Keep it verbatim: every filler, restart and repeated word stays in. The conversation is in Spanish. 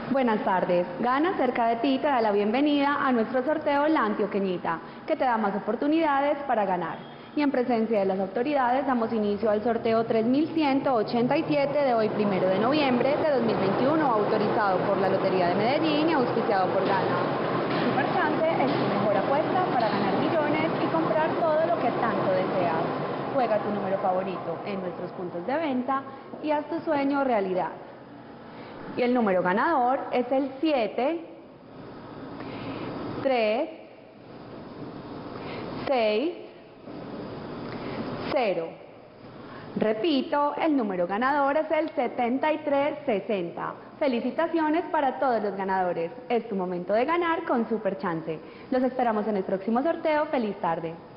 Buenas tardes. Gana cerca de ti te da la bienvenida a nuestro sorteo La Antioqueñita, que te da más oportunidades para ganar. Y en presencia de las autoridades damos inicio al sorteo tres mil ciento ochenta y siete de hoy, primero de noviembre de dos mil veintiuno, autorizado por la Lotería de Medellín y auspiciado por Gana. Superchance es tu mejor apuesta para ganar millones y comprar todo lo que tanto deseas. Juega tu número favorito en nuestros puntos de venta y haz tu sueño realidad. Y el número ganador es el siete, tres, seis, cero. Repito, el número ganador es el setenta y tres sesenta. Felicitaciones para todos los ganadores. Es tu momento de ganar con Superchance. Los esperamos en el próximo sorteo. Feliz tarde.